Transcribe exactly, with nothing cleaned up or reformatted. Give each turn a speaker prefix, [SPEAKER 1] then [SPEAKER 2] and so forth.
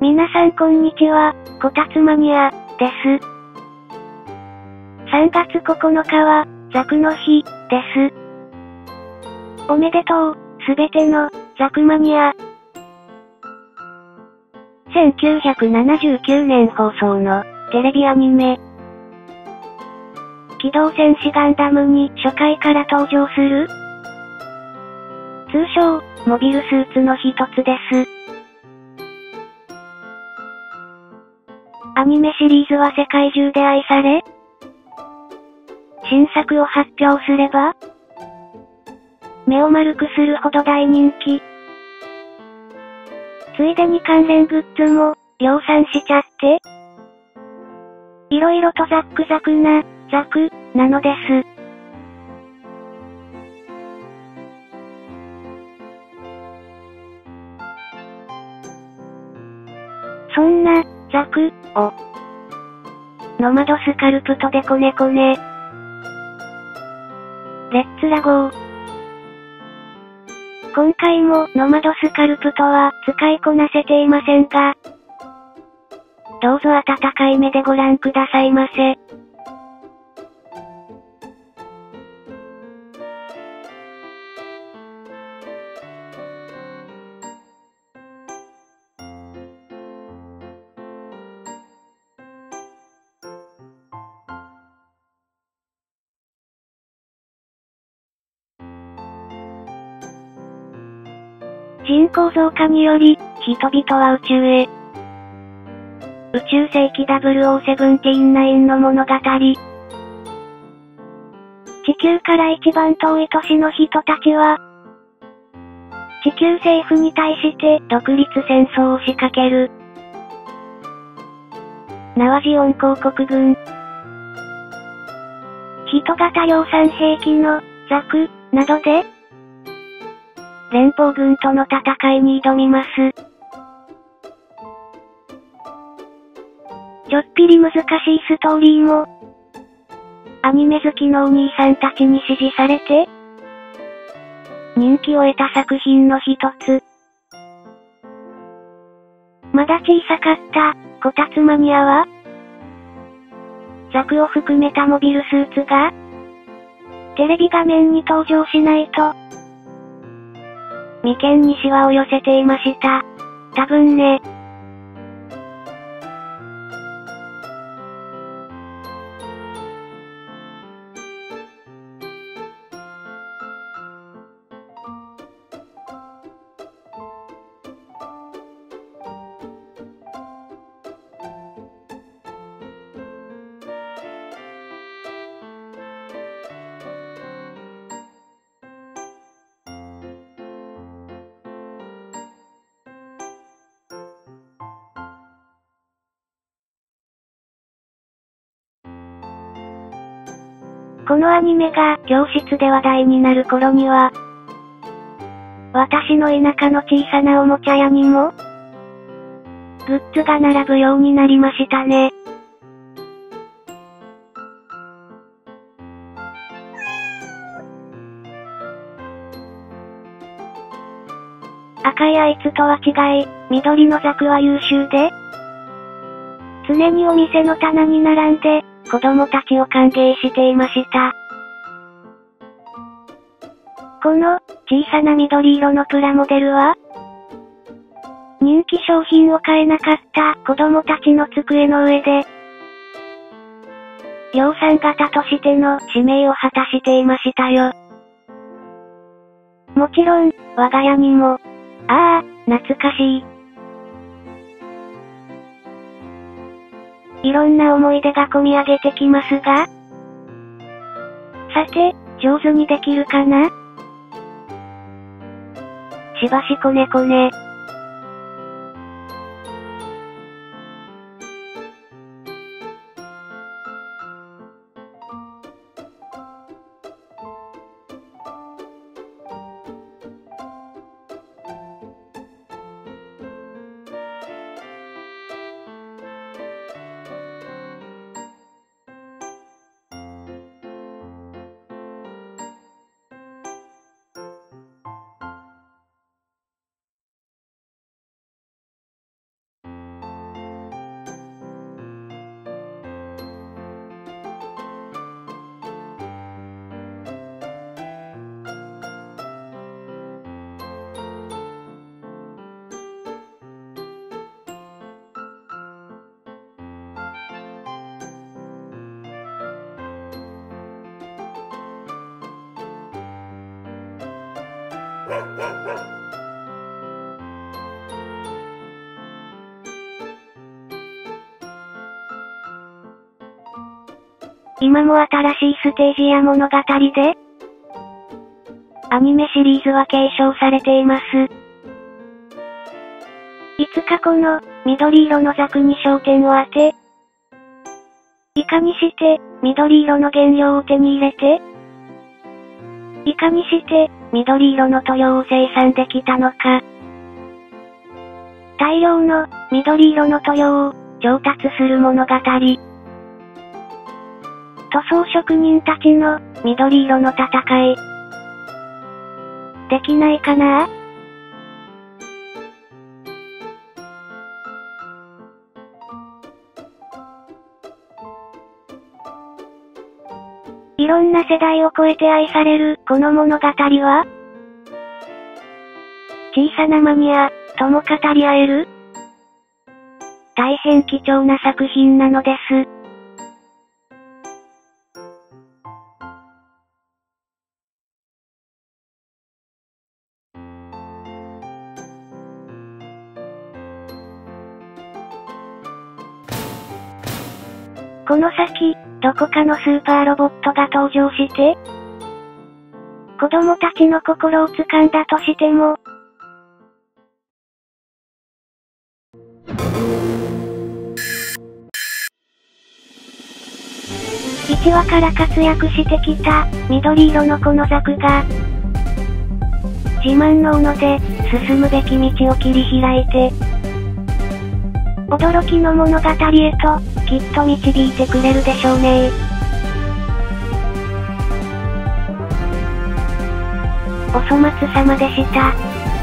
[SPEAKER 1] 皆さんこんにちは、こたつマニア、です。さんがつここのかは、ザクの日、です。おめでとう、すべての、ザクマニア。せんきゅうひゃくななじゅうきゅうねん放送の、テレビアニメ。機動戦士ガンダムに初回から登場する通称、モビルスーツの一つです。アニメシリーズは世界中で愛され、新作を発表すれば、目を丸くするほど大人気。ついでに関連グッズも、量産しちゃって、いろいろとザックザクな、ザク、なのです。そんな、ザク、を、ノマドスカルプトでコネコネ。レッツラゴー。今回もノマドスカルプトは使いこなせていませんが、どうぞ温かい目でご覧くださいませ。人口増加により、人々は宇宙へ。宇宙世紀ダブルオーセブンティーンナインの物語。地球から一番遠い都市の人たちは、地球政府に対して独立戦争を仕掛ける。ナワジオン公国軍。人型量産兵器の、ザク、などで、連邦軍との戦いに挑みます。ちょっぴり難しいストーリーも、アニメ好きのお兄さんたちに支持されて、人気を得た作品の一つ。まだ小さかった、こたつマニアは、ザクを含めたモビルスーツが、テレビ画面に登場しないと、眉間にシワを寄せていました。多分ね。このアニメが教室で話題になる頃には、私の田舎の小さなおもちゃ屋にも、グッズが並ぶようになりましたね。赤いあいつとは違い、緑のザクは優秀で、常にお店の棚に並んで、子供たちを歓迎していました。この、小さな緑色のプラモデルは、人気商品を買えなかった子供たちの机の上で、量産型としての使命を果たしていましたよ。もちろん、我が家にも、ああ、懐かしい。いろんな思い出が込み上げてきますが、さて、上手にできるかな？しばしこねこね。 今も新しいステージや物語で、アニメシリーズは継承されています。いつかこの、緑色のザクに焦点を当て、いかにして、緑色の原料を手に入れて、いかにして、緑色の塗料を生産できたのか。大量の、緑色の塗料を、調達する物語。塗装職人たちの、緑色の戦い。できないかな？いろんな世代を超えて愛される、この物語は、小さなマニア、とも語り合える、大変貴重な作品なのです。この先、どこかのスーパーロボットが登場して、子供たちの心を掴んだとしても、いちわから活躍してきた、緑色のこのザクが、自慢の斧で、進むべき道を切り開いて、驚きの物語へと、きっと導いてくれるでしょうね。お粗末様でした。